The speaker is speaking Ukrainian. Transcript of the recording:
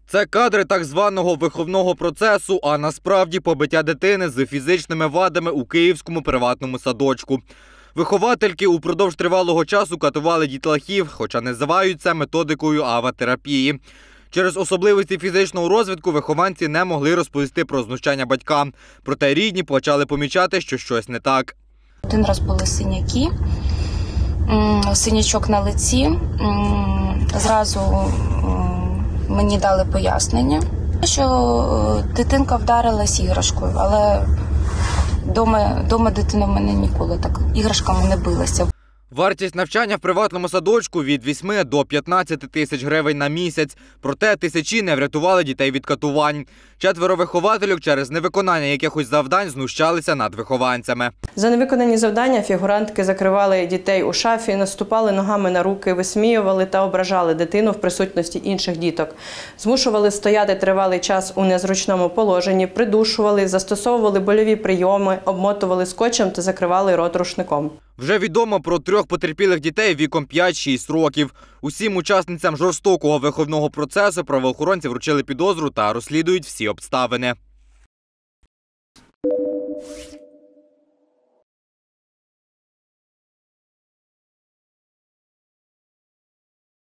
Це кадри так званого виховного процесу, а насправді побиття дитини з фізичними вадами у київському приватному садочку. Виховательки упродовж тривалого часу катували дітлахів, хоча називають це методикою АВА-терапії. Через особливості фізичного розвитку вихованці не могли розповісти про знущання батькам. Проте рідні почали помічати, що щось не так. Один раз були синяки, синячок на лиці. Зразу мені дали пояснення, що дитинка вдарилась іграшкою, але вдома дитина в мене ніколи так іграшками не билася. Вартість навчання в приватному садочку від 8 до 15 тисяч гривень на місяць. Проте тисячі не врятували дітей від катувань. 4 виховательок через невиконання якихось завдань знущалися над вихованцями. За невиконані завдання фігурантки закривали дітей у шафі, наступали ногами на руки, висміювали та ображали дитину в присутності інших діток. Змушували стояти тривалий час у незручному положенні, придушували, застосовували больові прийоми, обмотували скотчем та закривали рот рушником. Вже відомо про 3 потерпілих дітей віком 5-6 років. Усім учасницям жорстокого виховного процесу правоохоронці вручили підозру та розслідують всі обставини.